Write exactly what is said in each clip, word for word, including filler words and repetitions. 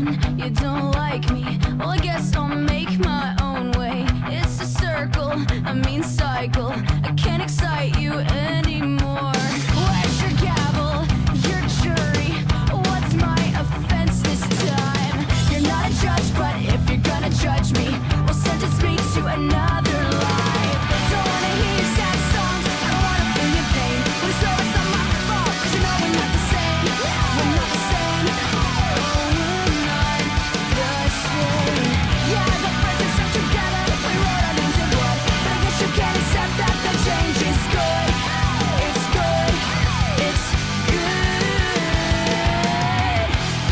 you don't like me. Well, I guess I'll make my own way. It's a circle, a mean cycle. I can't excite you anymore. Where's your gavel, your jury? What's my offense this time? You're not a judge, but if you're gonna judge me, well, sentence me to another life. Don't wanna hear your sad songs, I don't wanna feel your pain. But it's over, it's not my fault, 'cause you know we're not the same. We're not the same. Oh, we're not the same. Yeah, the first and stuck together, we wrote our names in blood. But I guess you can't accept that the change is good. It's good. It's good.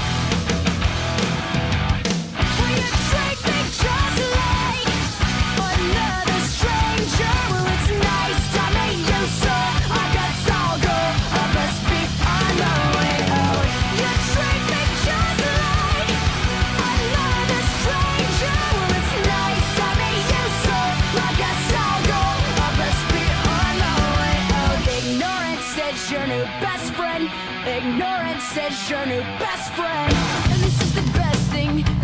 Will you treat me just like another stranger? Well, it's nice to meet you, so I guess I'll go. I must be on my way out. You treat me just like another stranger. Well, it's nice to meet you, so I guess I'll go. I must be on my way out. Ignorance says your new best friend. Ignorance says your new best friend. And this is the best thing